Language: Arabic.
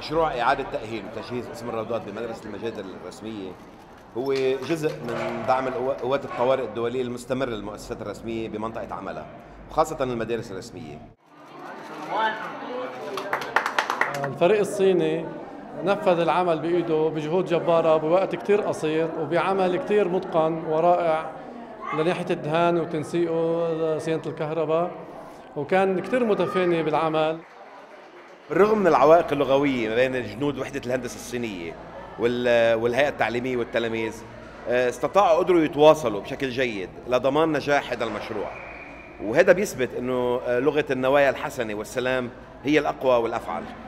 مشروع إعادة تأهيل وتجهيز قسم الروضات بمدرسة المجادل الرسمية هو جزء من دعم قوات الطوارئ الدولية المستمر للمؤسسات الرسمية بمنطقة عملها، وخاصة المدارس الرسمية. الفريق الصيني نفذ العمل بإيده بجهود جبارة بوقت كتير قصير وبعمل كتير متقن ورائع لناحية الدهان وتنسيقه صيانة الكهرباء، وكان كتير متفاني بالعمل. بالرغم من العوائق اللغوية ما بين جنود وحدة الهندسة الصينية والهيئة التعليمية والتلاميذ، استطاعوا قدروا يتواصلوا بشكل جيد لضمان نجاح هذا المشروع، وهذا بيثبت انه لغة النوايا الحسنة والسلام هي الأقوى والأفعل.